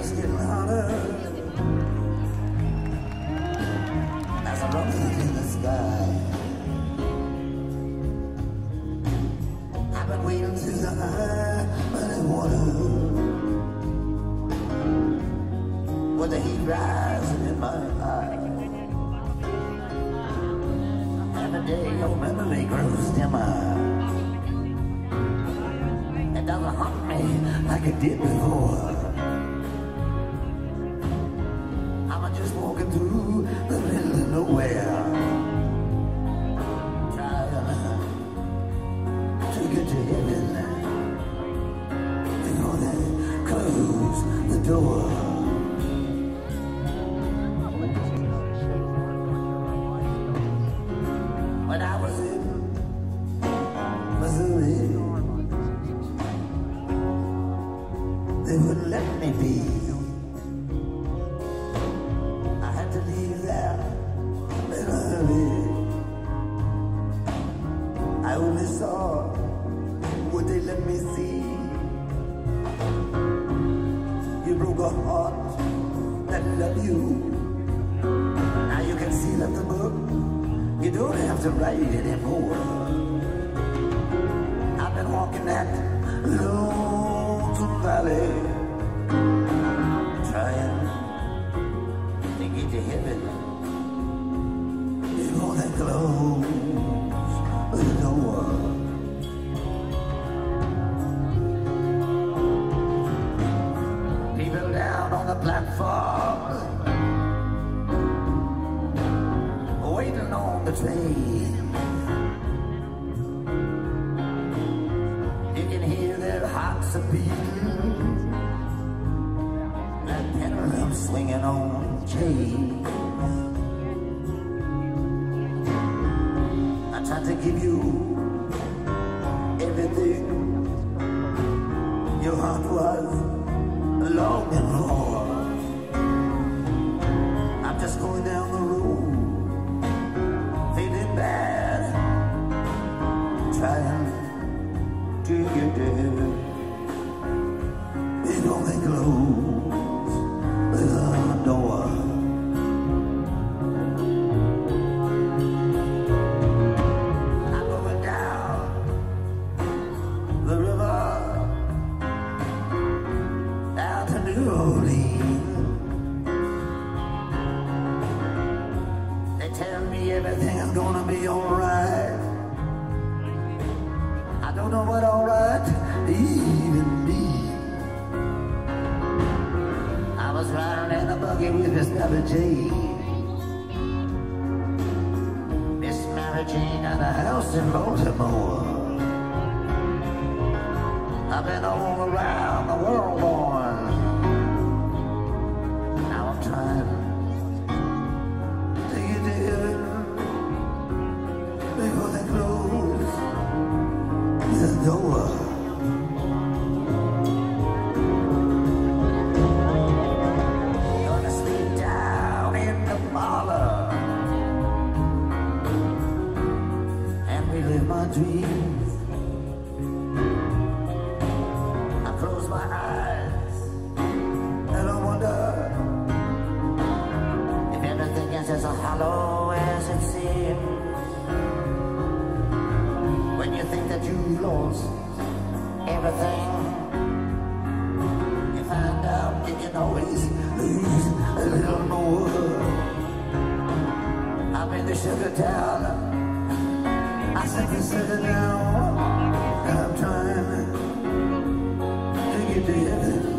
just getting hotter as a rocket in the sky. I've been waiting through the high running water with the heat rising in my eye. Every day your memory grows dimmer. It doesn't haunt me like it did before. I'm just walking through the middle of nowhere, trying to get to heaven before they close the door. When I was in Missouri, they wouldn't let me be. I had to leave there in a hurry. I only saw what they let me see. You broke a heart that loved you. Now you can seal up the book. You don't have to write anymore. I've been walking that lonesome valley, trying to get to heaven before they close the door. People down on the platform waiting on the train. You can hear their hearts a beating, that pendulum swinging on chains. I tried to give you everything your heart was longing for. I'm just going down the road, feeling bad, trying to get there before they close the door. I'm going down the river, down to New Orleans. They tell me everything's gonna be alright. I don't know what alright even means. I was riding in a buggy with Miss Mary Jane. Miss Mary Jane at a house in Baltimore. I've been all around the world, boy. Now I'm trying to get to heaven before they close the door. Gonna sleep down in the parlor and relive my dreams. I close my eyes and I wonder if everything is as hollow as it seems. When you think that you've lost everything, you find out you can always lose a little more. I'm in the sugar town, I simply settle down, and I'm trying to get to heaven